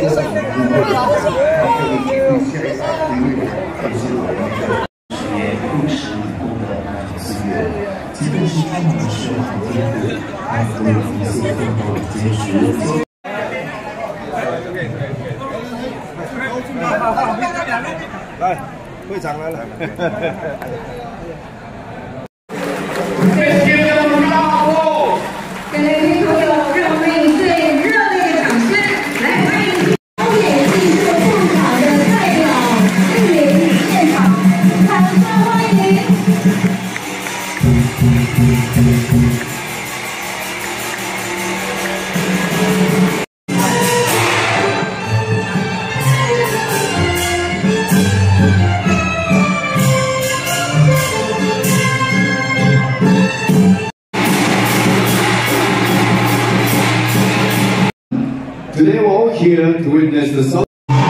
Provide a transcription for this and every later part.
即便是他们的生活艰苦，还不为一切奋斗坚持。 来，会长来了。 谢谢我们的大伙，给听朋友让我们最热烈的掌声来欢迎高野艺术驻场的代表莅临现场，掌声欢迎。 Today we're all here to witness the song.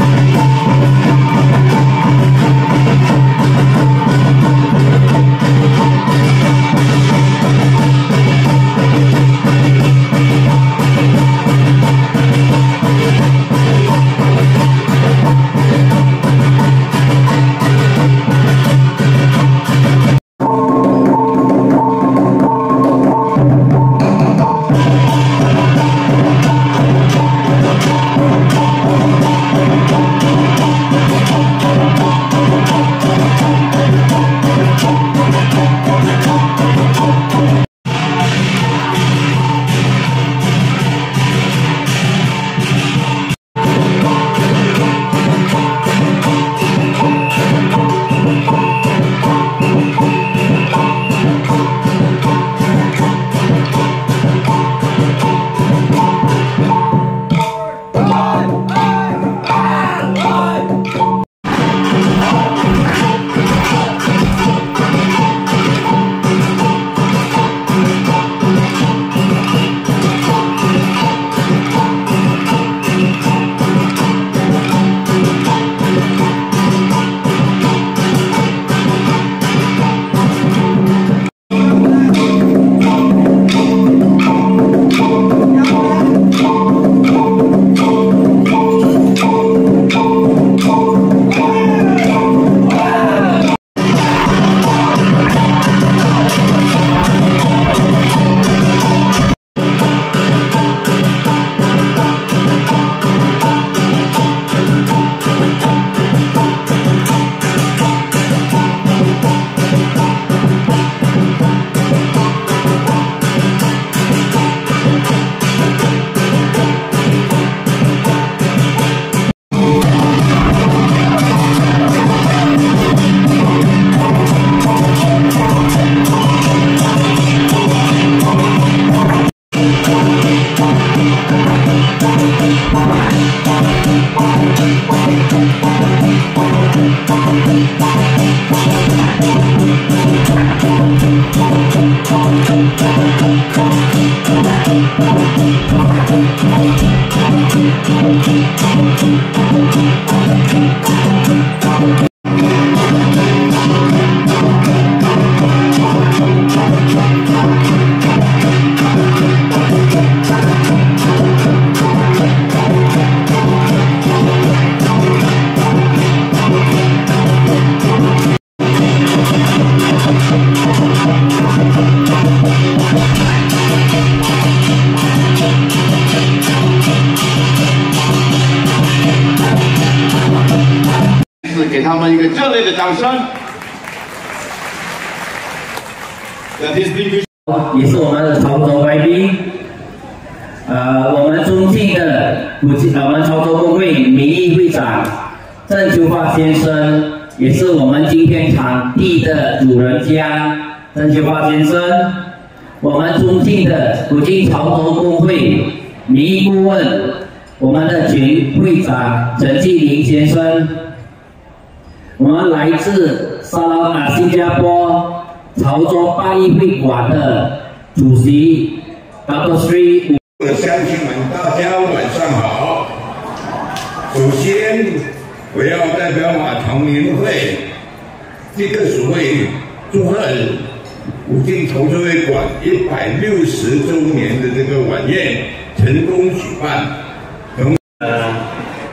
给他们一个热烈的掌声。 也是我们的潮州来宾，我们尊敬的我们潮州工会名誉会长郑秋发先生，也是我们今天场地的主人家郑秋发先生，我们尊敬的古今潮州工会名誉顾问，我们的前会长陈继林先生。 我们来自新加坡潮州八义会馆的主席 Dr. Sri。 我的乡亲们，大家晚上好。首先，我要代表马唐联会这个所谓祝贺古今潮州会馆160周年的这个晚宴成功举办。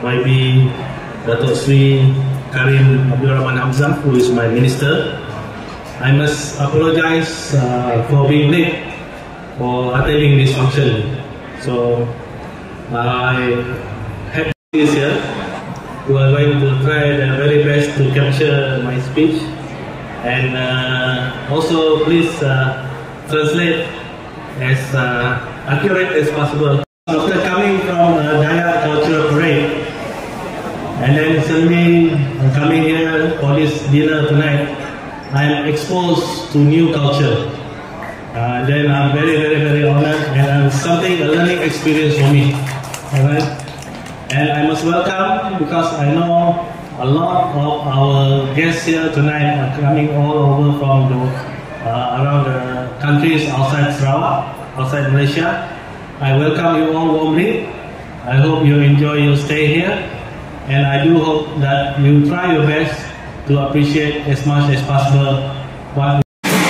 Datuk Sri Karim Abdul Rahman Hamzah, who is my minister. I must apologize for being late for attending this function. So I have this here. We are going to try the very best to capture my speech, and also please translate as accurate as possible. After coming from Dayak Cultural Parade, and then suddenly coming here for this dinner tonight, I am exposed to new culture. Then I'm very honored, and it's a learning experience for me. Alright, and I must welcome, because I know a lot of our guests here tonight are coming all over from around the countries outside Sarawak, outside Malaysia. I welcome you all warmly. I hope you enjoy your stay here, and I do hope that you try your best to appreciate as much as possible what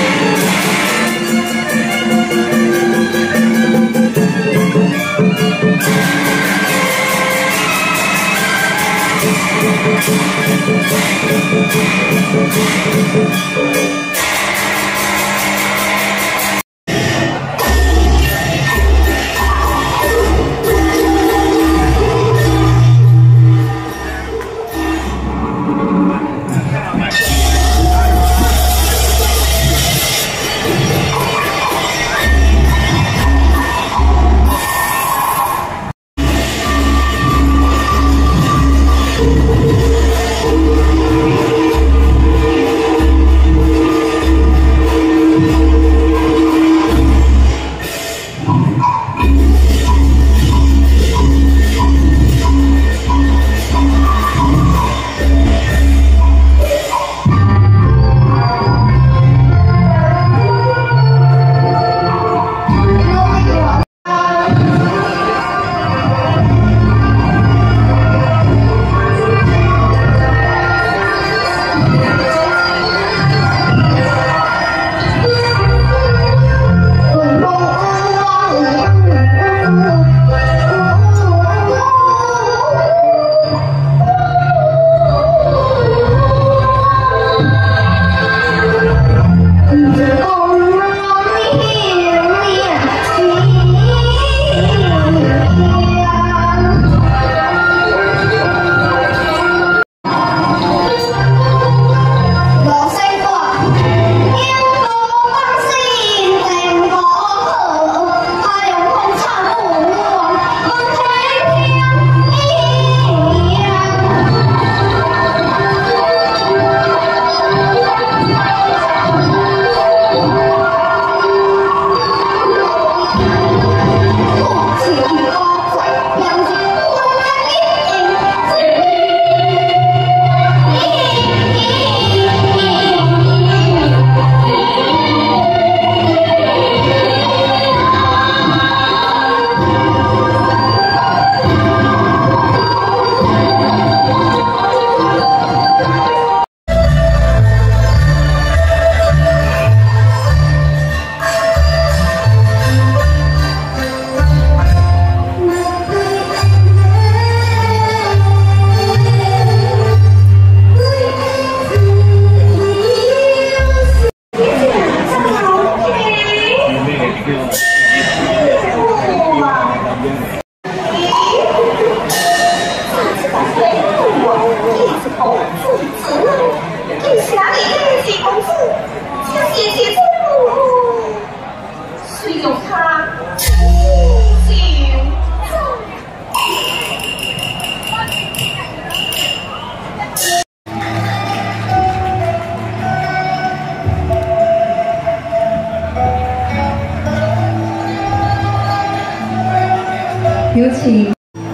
有请。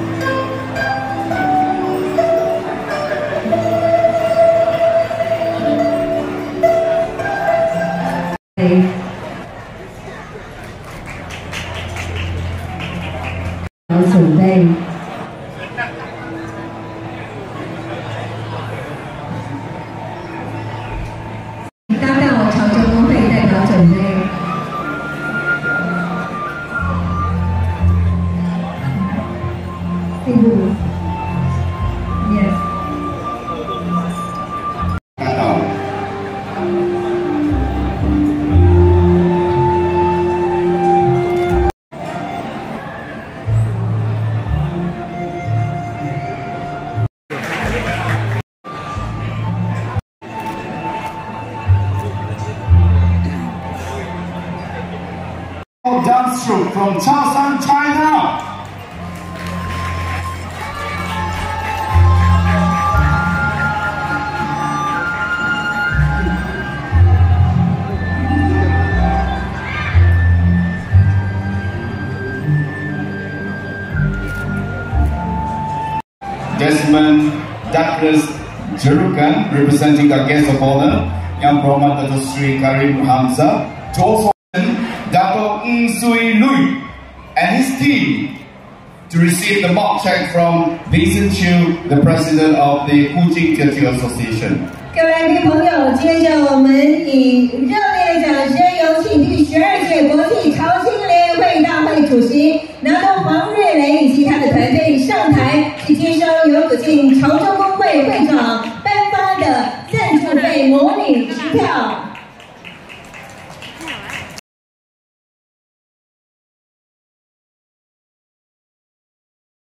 要准备。搭档潮州工会代表准备。 Ibu, yes. dance troupe from Chaoshan, China. Desmond Douglas Jerukan, representing the guest of honor, Yang Berhormat Dato' Sri Karim Hamzah, to also Dato' Ng Sui Lui and his team to receive the mock check from Vincent Chiu, the president of the Kujing Teochew Association. 各位来宾朋友，接着我们以热烈的掌声，有请第12届国际潮青联会大会主席拿督黄瑞雷以及他的团队上台，去接收由古晋潮州工会会长颁发的赞助费模拟支票。